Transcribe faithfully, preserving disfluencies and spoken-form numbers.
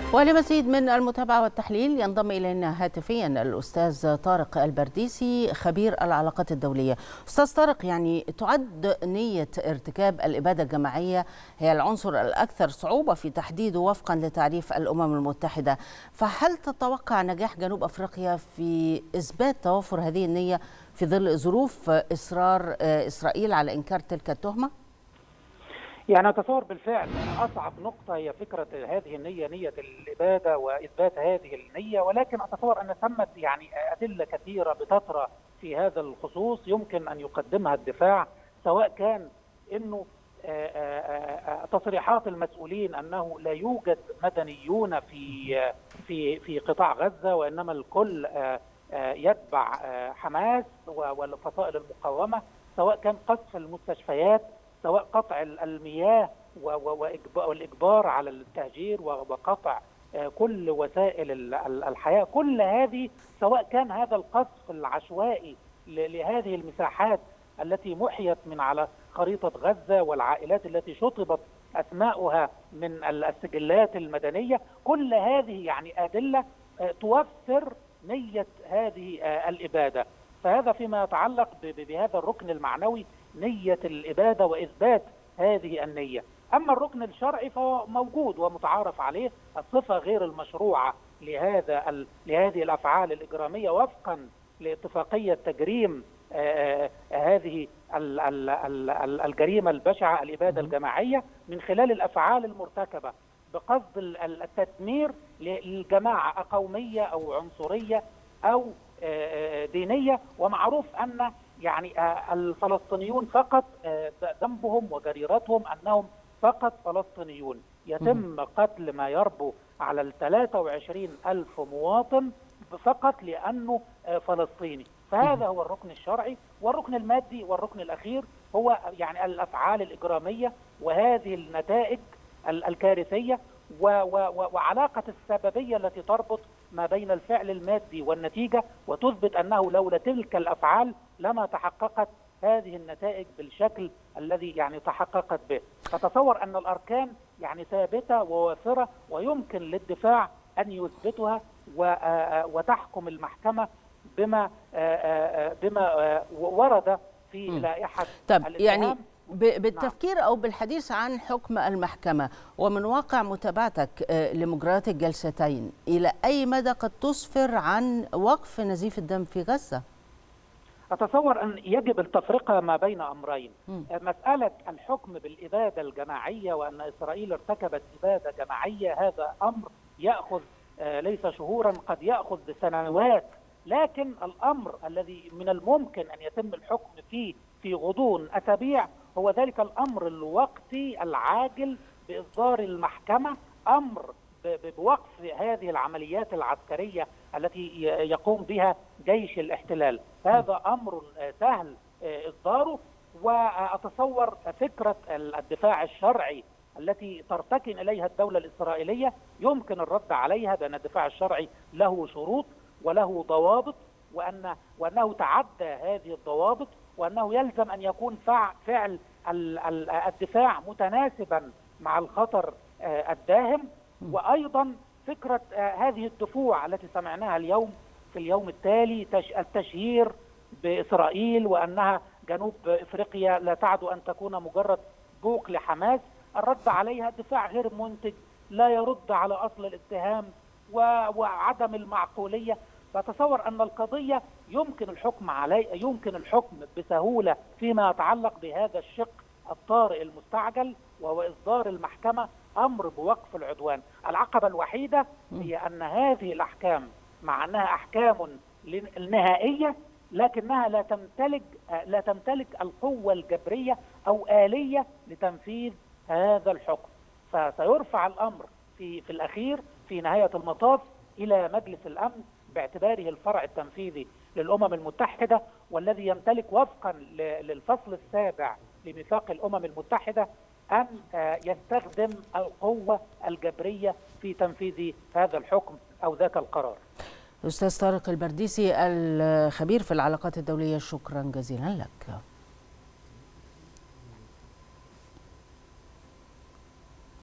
ولمزيد من المتابعة والتحليل ينضم إلينا هاتفيا الأستاذ طارق البرديسي خبير العلاقات الدولية. أستاذ طارق، يعني تعد نية ارتكاب الإبادة الجماعية هي العنصر الأكثر صعوبة في تحديده وفقا لتعريف الأمم المتحدة، فهل تتوقع نجاح جنوب أفريقيا في إثبات توفر هذه النية في ظل ظروف إصرار إسرائيل على إنكار تلك التهمة؟ يعني أتصور بالفعل أن أصعب نقطة هي فكرة هذه النية، نية الإبادة وإثبات هذه النية، ولكن أتصور أن ثمة يعني أدلة كثيرة بتطرأ في هذا الخصوص يمكن أن يقدمها الدفاع، سواء كان أنه تصريحات المسؤولين أنه لا يوجد مدنيون في في في قطاع غزة، وإنما الكل يتبع حماس والفصائل المقاومة، سواء كان قصف المستشفيات، سواء قطع المياه والإجبار على التهجير وقطع كل وسائل الحياة، كل هذه سواء كان هذا القصف العشوائي لهذه المساحات التي محيت من على خريطة غزة والعائلات التي شطبت أسماؤها من السجلات المدنية، كل هذه يعني أدلة توفر نية هذه الإبادة. فهذا فيما يتعلق بهذا الركن المعنوي، نية الإبادة وإثبات هذه النية. أما الركن الشرعي فهو موجود ومتعارف عليه، الصفة غير المشروعة لهذا لهذه الأفعال الإجرامية وفقا لاتفاقية تجريم آه هذه ال ال ال الجريمة البشعة، الإبادة الجماعية، من خلال الأفعال المرتكبة بقصد التدمير للجماعة قومية أو عنصرية أو آه دينية. ومعروف أن يعني الفلسطينيون فقط ذنبهم وجريرتهم أنهم فقط فلسطينيون، يتم قتل ما يربو على ال ثلاثة وعشرين ألف مواطن فقط لأنه فلسطيني. فهذا هو الركن الشرعي. والركن المادي والركن الأخير هو يعني الأفعال الإجرامية وهذه النتائج الكارثية وعلاقة السببية التي تربط ما بين الفعل المادي والنتيجة، وتثبت أنه لولا تلك الأفعال لما تحققت هذه النتائج بالشكل الذي يعني تحققت به. فتصور أن الأركان يعني ثابتة ووافرة، ويمكن للدفاع أن يثبتها وتحكم المحكمة بما بما ورد في لائحة الاتهام. يعني بالتفكير أو بالحديث عن حكم المحكمة ومن واقع متابعتك لمجريات الجلستين، إلى أي مدى قد تسفر عن وقف نزيف الدم في غزة؟ أتصور أن يجب التفرقة ما بين أمرين. م. مسألة الحكم بالإبادة الجماعية وأن إسرائيل ارتكبت إبادة جماعية، هذا أمر يأخذ ليس شهورا، قد يأخذ سنوات، لكن الأمر الذي من الممكن أن يتم الحكم فيه في غضون أسابيع هو ذلك الأمر الوقتي العاجل بإصدار المحكمة أمر بوقف هذه العمليات العسكرية التي يقوم بها جيش الاحتلال. هذا أمر سهل إصداره. وأتصور فكرة الدفاع الشرعي التي ترتكن إليها الدولة الإسرائيلية يمكن الرد عليها بأن الدفاع الشرعي له شروط وله ضوابط، وأن وأنه تعدى هذه الضوابط، وأنه يلزم أن يكون فعل الدفاع متناسبا مع الخطر الداهم. وأيضا فكرة هذه الدفوع التي سمعناها اليوم في اليوم التالي، التشهير بإسرائيل وأنها جنوب إفريقيا لا تعد أن تكون مجرد بوق لحماس، الرد عليها دفاع غير منتج لا يرد على أصل الاتهام وعدم المعقولية. فتصور أن القضية يمكن الحكم عليه يمكن الحكم بسهولة فيما يتعلق بهذا الشق الطارئ المستعجل، وهو إصدار المحكمة أمر بوقف العدوان. العقبة الوحيدة هي أن هذه الأحكام مع أنها أحكام نهائية لكنها لا تمتلك لا تمتلك القوة الجبرية أو آلية لتنفيذ هذا الحكم. فسيرفع الأمر في في الأخير في نهاية المطاف إلى مجلس الأمن باعتباره الفرع التنفيذي للأمم المتحدة، والذي يمتلك وفقا للفصل السابع لميثاق الأمم المتحدة أن يستخدم القوة الجبرية في تنفيذ هذا الحكم أو ذاك القرار. أستاذ طارق البرديسي الخبير في العلاقات الدولية، شكرا جزيلا لك.